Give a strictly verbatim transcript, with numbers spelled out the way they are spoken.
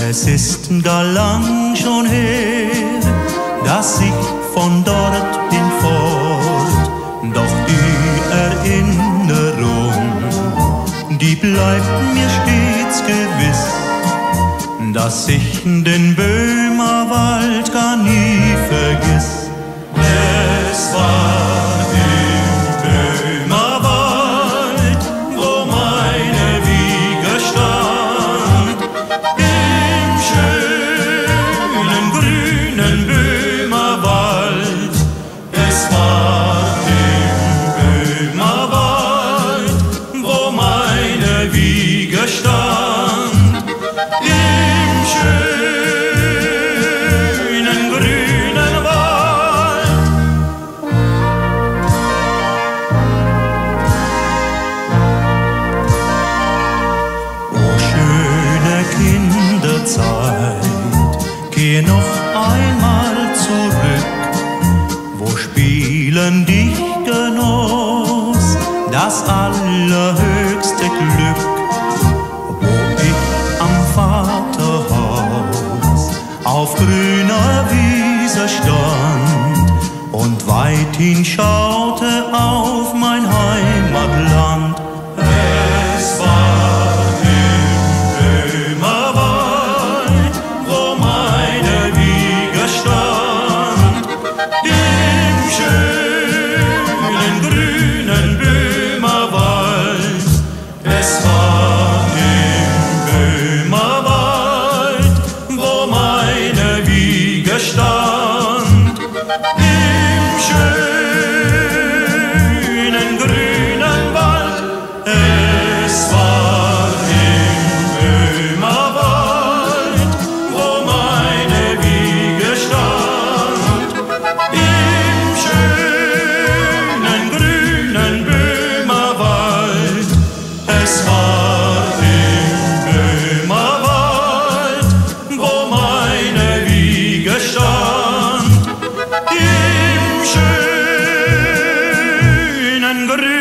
Es ist gar lang schon her, dass ich von dort bin fort, doch die Erinnerung, die bleibt mir stets gewiss, dass ich den Böhmerwald gar nie vergiss. Es war im Böhmerwald, wo meine Wiege stand, im schönen grünen Böhmerwald. Es war im Böhmerwald, wo meine Wiege stand, im schönen grünen Wald. O schöne Kinderzeit, geh noch einmal zurück, wo Spielen dich genoss das allerhöchste Glück, wo ich am Vaterhaus auf grüner Wiese stand und weit hinschaute auf mein Heimatland. Es war im Böhmerwald, wo meine Wiege stand, im schönen grünen Böhmerwald. Es war im Böhmerwald, wo meine Wiege stand, im schönen grünen Wald. Es war im Böhmerwald, wo meine Wiege stand, im schönen grünen Böhmerwald. Es war im Böhmerwald, wo meine Wiege stand, im schönen grünen